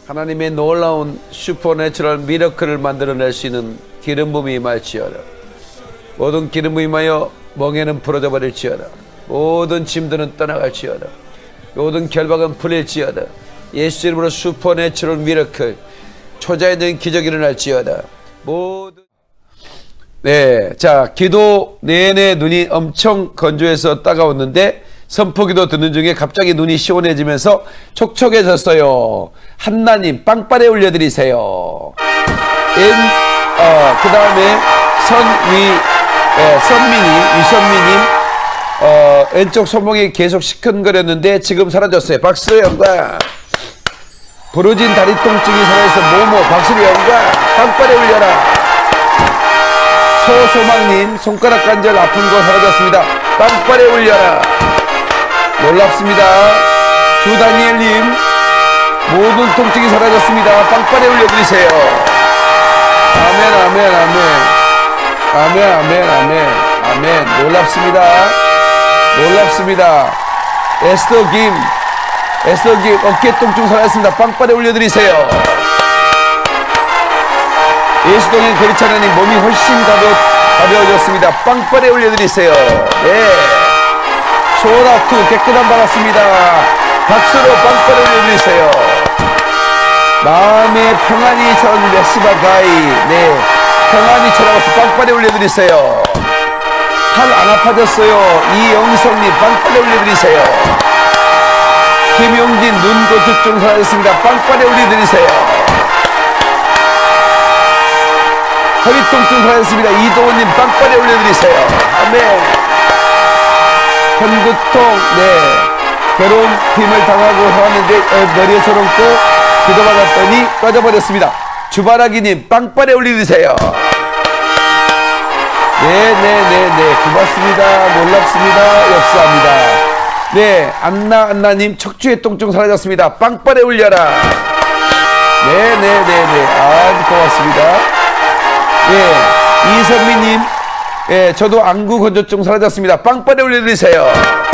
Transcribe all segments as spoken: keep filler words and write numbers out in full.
하나님의 놀라운 슈퍼내추럴 미러클을 만들어낼 수 있는 기름 부음이 임할지어다. 모든 기름 부음이 임하여 멍에는 부러져 버릴지어다. 모든 짐들은 떠나갈지어다. 모든 결박은 풀릴지어다. 예수 이름으로 슈퍼내추럴 미러클, 초자연적인 기적이 일어날지어다. 모든 네, 자, 기도 내내 눈이 엄청 건조해서 따가웠는데 선포기도 듣는 중에 갑자기 눈이 시원해지면서 촉촉해졌어요. 한나님 빵빠레 올려드리세요. 엔, 어, 그 다음에 선위, 예, 선민이, 위선미님, 어, 왼쪽 손목이 계속 시큰거렸는데 지금 사라졌어요. 박수 영광. 부러진 다리 통증이 살아있어 모모 박수를 영광. 빵빠레 올려라. 소소망님 손가락 관절 아픈 거 사라졌습니다. 빵빠레 올려라. 놀랍습니다. 주다니엘님 모든 통증이 사라졌습니다. 빵빠레 올려드리세요. 아멘 아멘 아멘 아멘 아멘 아멘 아멘. 놀랍습니다. 놀랍습니다. 에스더 김 에스더 김 어깨 통증 사라졌습니다. 빵빠레 올려드리세요. 예수동행 거리차라님 몸이 훨씬 가벼, 가벼워졌습니다. 빵빠레 올려드리세요. 네. 소라투 깨끗한 받았습니다. 박수로 빵빠레 올려드리세요. 마음의 평안이 찾아온 메시바가이. 네. 평안이 찾아와서 빵빠레 올려드리세요. 팔 안 아파졌어요. 이영성님 빵빠레 올려드리세요. 김용진 눈 고추증 사라졌습니다. 빵빠레 올려드리세요. 허리 통증 사라졌습니다. 이동훈님 빵빠레 올려드리세요. 아멘. 현구통, 네. 괴로운 힘을 당하고 왔는데 어, 머리에 서럽고 기도받았더니 꺼져버렸습니다. 주바라기님 빵빠레 올려드리세요. 네네네네 고맙습니다. 놀랍습니다. 역사합니다. 네, 안나 안나님 척추의 통증 사라졌습니다. 빵빠레 올려라. 네네네네 아 고맙습니다. 예, 이선미님, 예, 저도 안구 건조증 사라졌습니다. 빵빠레 올려드리세요.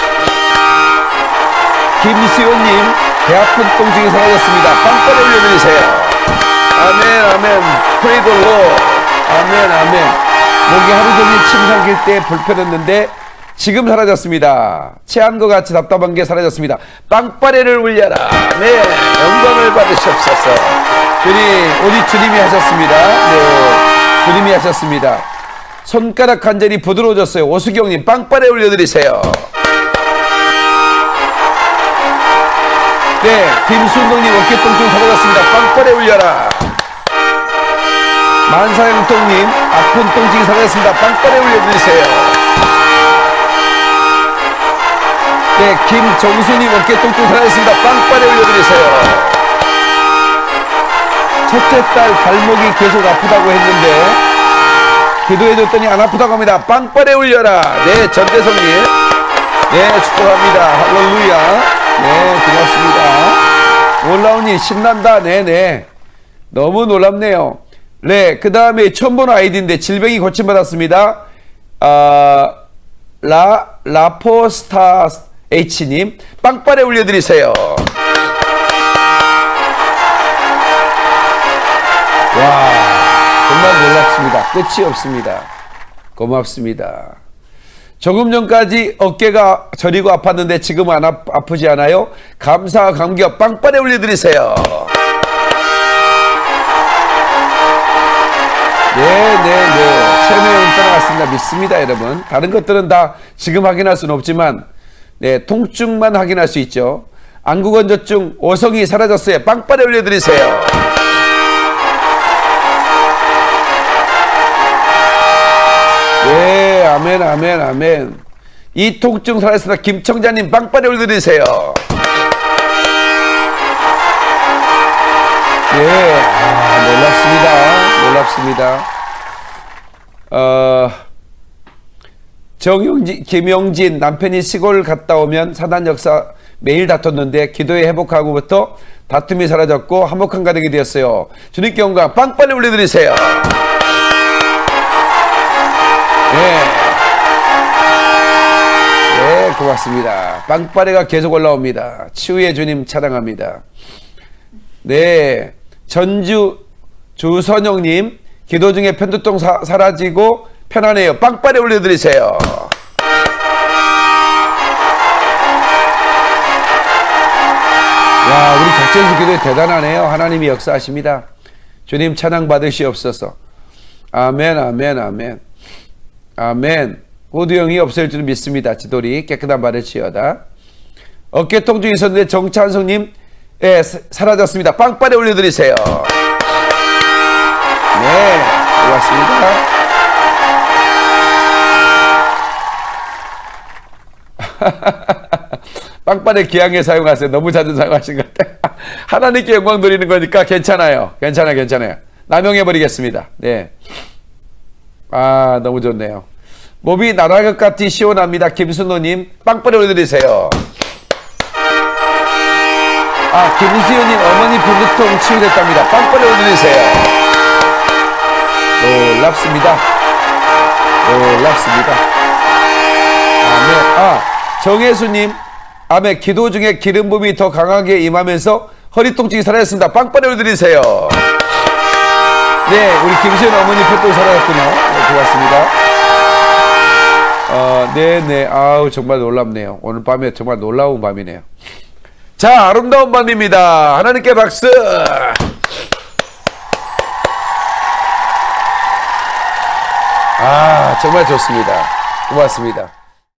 김수연님, 배 아픈 통증이 사라졌습니다. 빵빠레 올려드리세요. 아멘, 아멘. 프레이돌로, 아멘, 아멘. 목이 하루 종일 침 삼킬 때 불편했는데 지금 사라졌습니다. 체한 것 같이 답답한 게 사라졌습니다. 빵빠레를 올려라. 네, 영광을 받으시옵소서. 주님, 우리 주님이 하셨습니다. 네. 주님이 하셨습니다. 손가락 관절이 부드러워졌어요. 오수경님 빵빠레 올려드리세요. 네, 김순동님 어깨 통증 사라졌습니다. 빵빠레 올려라. 만사형통님 아픈 통증이 사라졌습니다. 빵빠레 올려드리세요. 네, 김정수님 어깨 통증 사라졌습니다. 빵빠레 올려드리세요. 첫째 딸 발목이 계속 아프다고 했는데 기도해줬더니 안 아프다고 합니다. 빵빠레 올려라. 네, 전대성님 네, 축복합니다. 할렐루야. 네, 고맙습니다. 놀라우니 신난다. 네네 너무 놀랍네요. 네, 그 다음에 처음 보는 아이디인데 질병이 고침받았습니다. 아, 라, 라포스타 H님 빵빠레 올려드리세요. 와, 정말 놀랍습니다. 끝이 없습니다. 고맙습니다. 조금 전까지 어깨가 저리고 아팠는데 지금은 안 아, 아프지 않아요? 감사와 감격 빵빠레 올려드리세요. 네네네 체면은 떠나갔습니다. 믿습니다 여러분. 다른 것들은 다 지금 확인할 수는 없지만 네, 통증만 확인할 수 있죠. 안구건조증 오성이 사라졌어요. 빵빠레 올려드리세요. 네, 아멘, 아멘, 아멘. 이 통증 살아있습니다. 김청자님 빵빠레 올려드리세요. 네, 아, 놀랍습니다. 놀랍습니다. 어, 정용진, 김용진 남편이 시골 갔다 오면 사단 역사 매일 다퉜는데 기도에 회복하고부터 다툼이 사라졌고 화목한 가정이 되었어요. 주님께 영광 빵빠레 올려드리세요. 네. 네, 고맙습니다. 빵빠레가 계속 올라옵니다. 치유의 주님 찬양합니다. 네. 전주 주선영님, 기도 중에 편두통 사, 사라지고 편안해요. 빵빠레 올려드리세요. 야, 우리 작전수 기도에 대단하네요. 하나님이 역사하십니다. 주님 찬양 받으시옵소서. 아멘, 아멘, 아멘. 아멘. 호두영이 없을 줄 믿습니다. 지돌이 깨끗한 발을 치여다. 어깨 통증이 있었는데 정찬성님, 예, 사라졌습니다. 빵빠레 올려드리세요. 네, 고맙습니다. 빵빠레 기왕에 사용하세요. 너무 자주 사용하신 것 같아요. 하나님께 영광 돌리는 거니까 괜찮아요. 괜찮아요. 괜찮아요. 남용해버리겠습니다. 네. 아, 너무 좋네요. 몸이 날아갈 것 같이 시원합니다. 김순호님, 빵빠레 올려드리세요. 아, 김수현님, 어머니 편두통 치유됐답니다. 빵빠레 올려드리세요. 놀랍습니다. 놀랍습니다. 아멘. 아, 정혜수님, 아멘. 기도 중에 기름 부음이 더 강하게 임하면서 허리 통증이 사라졌습니다. 빵빠레 올려드리세요. 네, 우리 김수현 어머니 편두통 사라졌군요. 네, 고맙습니다. 어, 네네. 아우, 정말 놀랍네요. 오늘 밤에 정말 놀라운 밤이네요. 자, 아름다운 밤입니다. 하나님께 박수. 아, 정말 좋습니다. 고맙습니다.